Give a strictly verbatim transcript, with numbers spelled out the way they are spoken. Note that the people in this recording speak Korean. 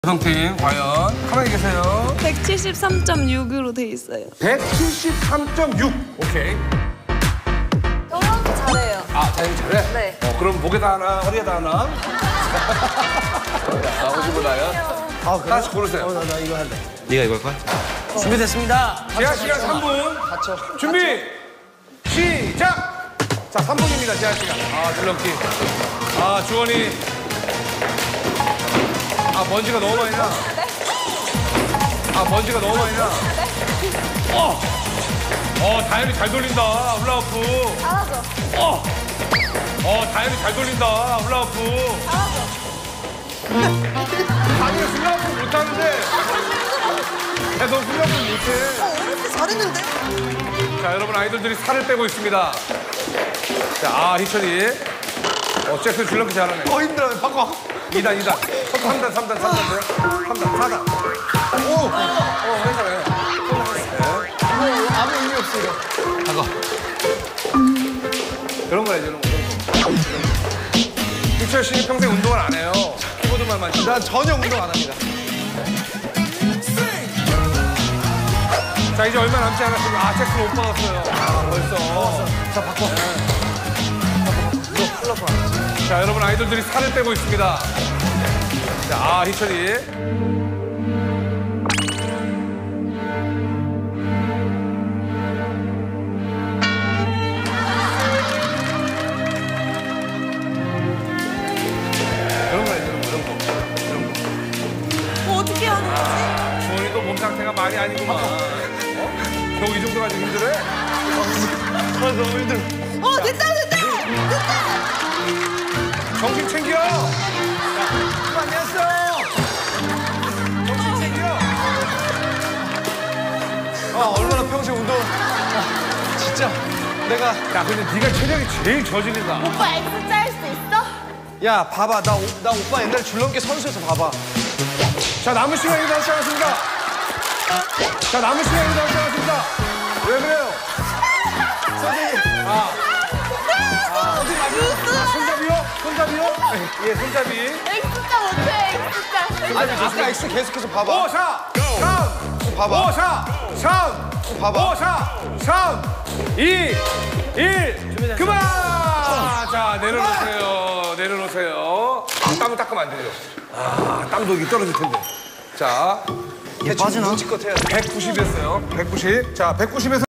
여성팀 과연 가만히 계세요. 백칠십삼 점 육으로 돼 있어요. 백칠십삼 점 육. 오케이. 저는 잘해요. 아, 자연이 잘해? 네. 어, 그럼 목에다 하나, 허리에다 하나. 자, 오시고 나요. 아, 그래? 하나씩 고르세요. 어, 나, 나 이거 할래. 네가 이거 할 거야? 어. 준비됐습니다. 제한 시간 삼 분. 갇혀. 준비, 시작! 자, 삼 분입니다, 제한 시간. 아, 줄넘기. 아, 주원이. 아, 먼지가 너무 많이 나. 아, 먼지가 너무 많이 나. 어! 어, 다현이 잘 돌린다, 올라왔고. 잘하죠. 어! 어, 다현이 잘 돌린다, 올라왔고. 잘하죠. 아니, 슬라프 못하는데. 야, 너 슬라프 못해. 어렸을 때 잘했는데? 자, 여러분 아이돌들이 살을 빼고 있습니다. 자, 아, 희철이. 어, 잭슨 줄넘기 잘하네. 어, 힘들어요. 바꿔. 이 단, 이 단. 삼 단, 삼 단, 삼 단 돼요? 삼 단, 사 단. 오! 어, 괜찮아요. 이거 아무 의미 없어, 이거. 잠깐. 이런 거 해야지, 이런 거. 이런 거. 희철 씨는 평생 운동을 안 해요. 키보드만 만지고. 난 전혀 운동 안 합니다. 자, 이제 얼마 남지 않았습니다. 아, 잭슨 옷 받았어요. 아, 벌써. 자, 바꿔. 이거 플러프. 자, 여러분 아이돌들이 살을 빼고 있습니다. 자, 아, 희철이. 이런 거 해야지, 이런 거, 이런 거. 뭐 어떻게 하는 거지? 주원이도 몸 상태가 많이 아니구만. 어? 겨우 이 정도 가지고 힘들어? 아, 너무 힘들어. 어, 됐다, 됐다! 됐다! 정신 챙겨! 그거 안녕하세요. 정신 챙겨! 아, 얼마나 평생 운동. 아, 진짜. 내가. 야, 근데 네가 체력이 제일 저질이다. 오빠 X자 할 수 있어? 야, 봐봐. 나, 오, 나 오빠 옛날에 줄넘기 선수에서 봐봐. 자, 남은 시간이 다 시작했습니다. 자, 남은 시간이 다 시작했습니다. 왜 그래요? 선생님. 아, 어디 맞아? 아, 손잡이요? 손잡이요? 예, 손잡이. X자 못해, X자. 아니, 아까 X 계속해서 봐봐. 오, 사, 삼, 봐봐. 오, 사, 삼, 봐봐. 오, 사, 삼, 이, 일. 그만! 자, 내려놓으세요. 내려놓으세요. 아, 땀을 닦으면 안 되죠. 아, 땀도 여기 떨어질 텐데. 자, 얘 빠지나? 눈치껏 해야 돼. 백구십 했어요. 백구십. 자, 백구십에서